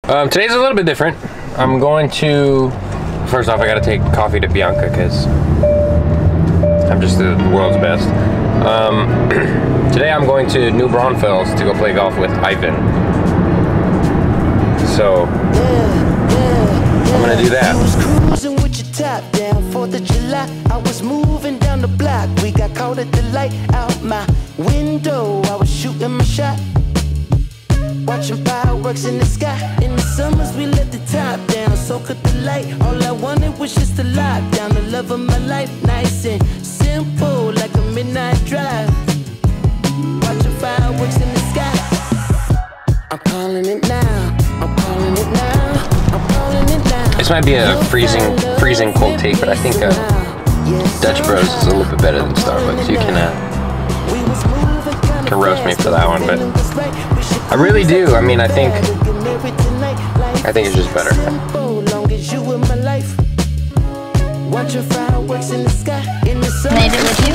Today's a little bit different. I'm going to, first off, I gotta take coffee to Bianca because I'm just the world's best. Today I'm going to New Braunfels to go play golf with Ivan. So, I'm gonna do that. Cruising with your top down, 4th of July. I was moving down the block. We got caught at the light out my window. I was shooting my shot, watching fireworks in the sky. In the summers we let the top down, so could the light. All I wanted was just to lock down the love of my life. Nice and simple, like a midnight drive, watching fireworks in the sky. I'm calling it now, I'm calling it now, I'm calling it now. This might be a freezing cold take, but I think Dutch Bros is a little bit better than Starbucks. You can roast me for that one, but I really do. I mean, I think it's just better. Made it with you?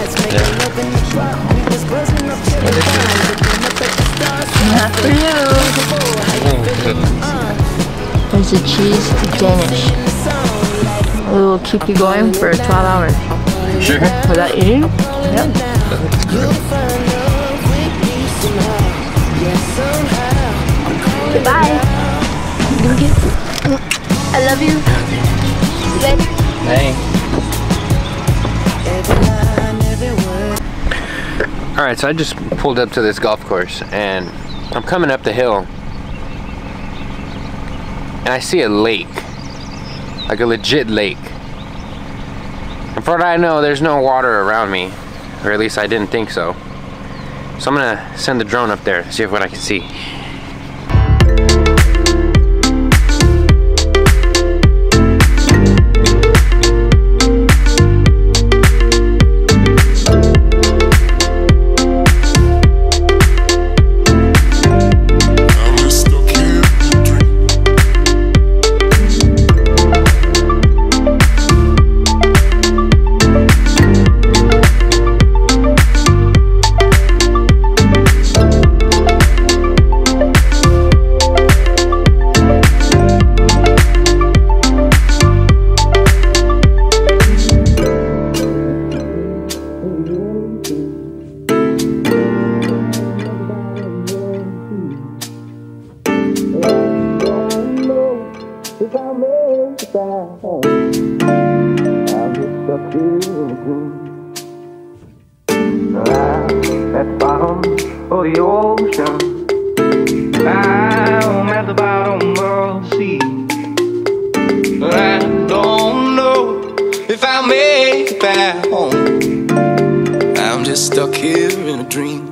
Not for you. There's a cheese Danish. It will keep you going for 12 hours. Sure. Without eating? Yep. Goodbye. I love you. Later. Hey. Alright, so I just pulled up to this golf course and I'm coming up the hill and I see a lake, like a legit lake. And for what I know, there's no water around me, or at least I didn't think so. So I'm gonna send the drone up there to see what I can see. At the bottom of the ocean, I'm at the bottom of the sea. But I don't know if I'll make it back home. I'm just stuck here in a dream.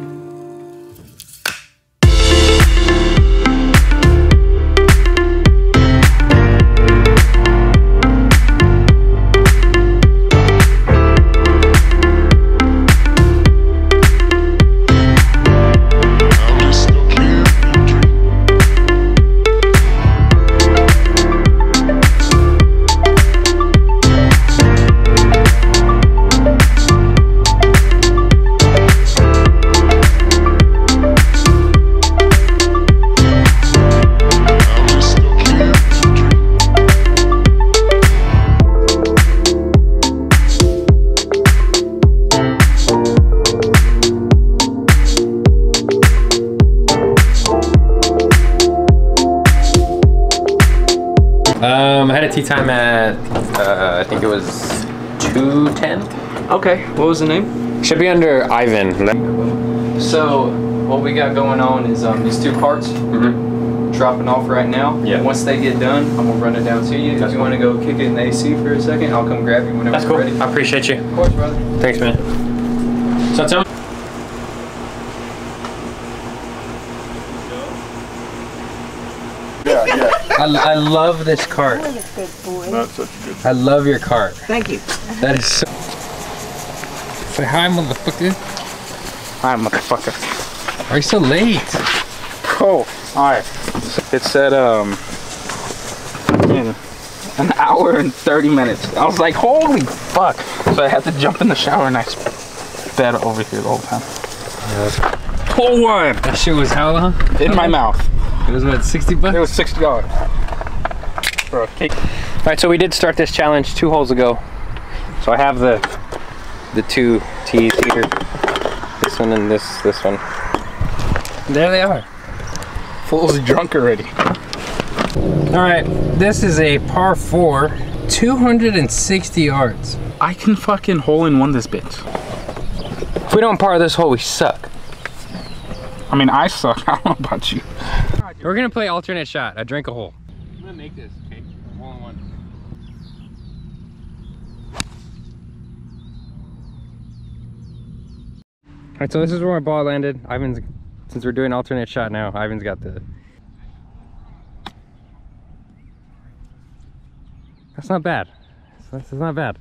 I had a tea time at, I think it was 2:10. Okay, what was the name? Should be under Ivan. So, what we got going on is these two carts. Dropping off right now. Yeah. Once they get done, I'm gonna run it down to you. If you want to go kick it in the AC for a second, I'll come grab you whenever That's you're cool. ready. I appreciate you. Of course, brother. Thanks, man. So tell me. I love this cart. Not such a good. I love your cart. Thank you. That is so. Say hi, motherfucker. Hi, motherfucker. Why are you so late? Oh, alright. It said, in an hour and 30 minutes. I was like, holy fuck. So I had to jump in the shower and I sped over here the whole time. Pull one. That shit was how long? In my mouth. It was what, 60 bucks? It was $60 for a cake. All right, so we did start this challenge 2 holes ago. So I have the 2 tees here. This one and this one. There they are. Fool's drunk already. All right, this is a par 4, 260 yards. I can fucking hole in one this bitch. If we don't par this hole, we suck. I mean, I suck. I don't know about you. We're gonna play alternate shot. I drink a hole. I'm gonna make this, okay? Hole in one. All right, so this is where my ball landed. Ivan's, since we're doing alternate shot now, Ivan's got the. That's not bad. That's not bad.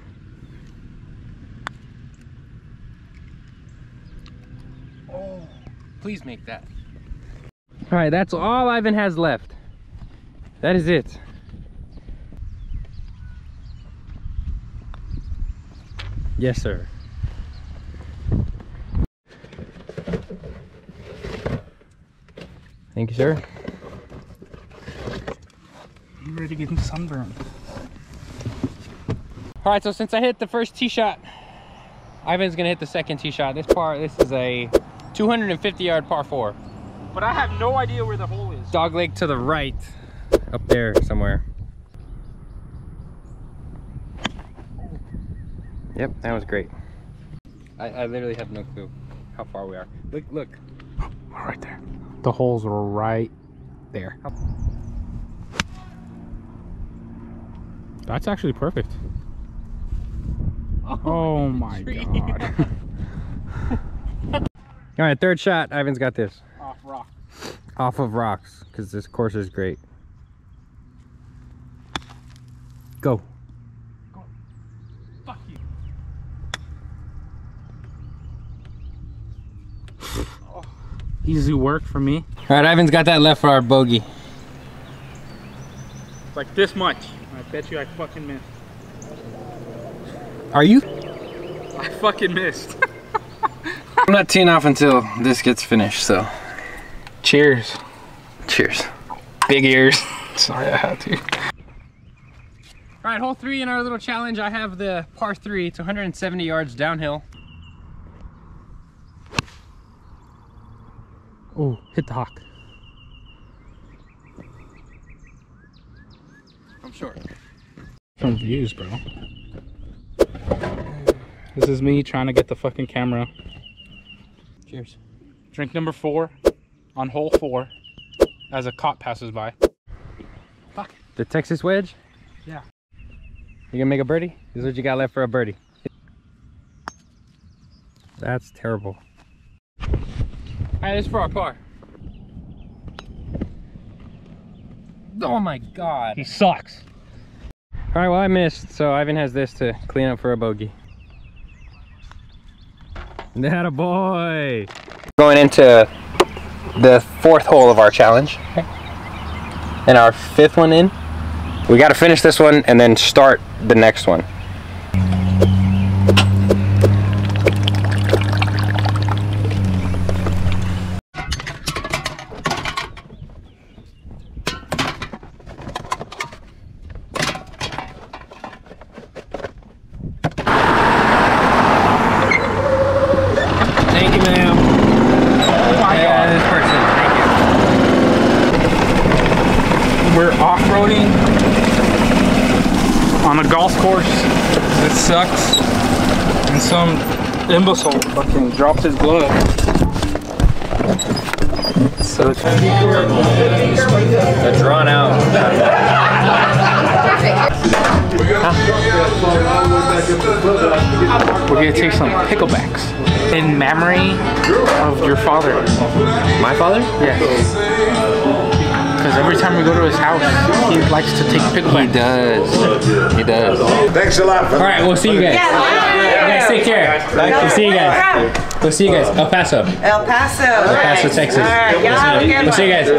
Oh, please make that. All right, that's all Ivan has left. That is it. Yes, sir. Thank you, sir. You ready to get him sunburned? All right, so since I hit the first tee shot, Ivan's gonna hit the second tee shot. This is a 250-yard par 4. But I have no idea where the hole is. Dog leg to the right, up there somewhere. Yep, that was great. I literally have no clue how far we are. Look. Oh, right there. The holes are right there. That's actually perfect. Oh my god. All right, third shot. Ivan's got this. Off rock. Off of rocks, because this course is great. Go. Go. Fuck you. Oh. Easy work for me. All right, Ivan's got that left for our bogey. It's like this much. I bet you I fucking missed. Are you? I fucking missed. I'm not teeing off until this gets finished, so. Cheers. Cheers. Big ears. Sorry, I had to. All right, hole 3 in our little challenge. I have the par 3. It's 170 yards downhill. Oh, hit the hawk. I'm short. From views, bro. This is me trying to get the fucking camera. Cheers. Drink number 4 on hole 4 as a cop passes by. Fuck. The Texas wedge? Yeah. You gonna make a birdie? This is what you got left for a birdie. That's terrible. All right, this is for our par. Oh my God. He sucks. All right, well I missed, so Ivan has this to clean up for a bogey. That a boy. Going into the 4th hole of our challenge. And our 5th one in. We got to finish this one and then start the next one. Thank you, ma'am. Oh my god. This person, thank you. We're off-roading on a golf course. It sucks. And some imbecile fucking dropped his glove. So it's gonna be The drawn out. We're gonna take some picklebacks in memory of your father. My father? Yes. Because every time we go to his house, he likes to take picklebacks. He does. He does. Thanks a lot. All right, we'll see you guys. You guys take care. We'll see you guys. We'll see you guys. El Paso. El Paso. El Paso, Texas. All right, y'all have a good We'll see you guys.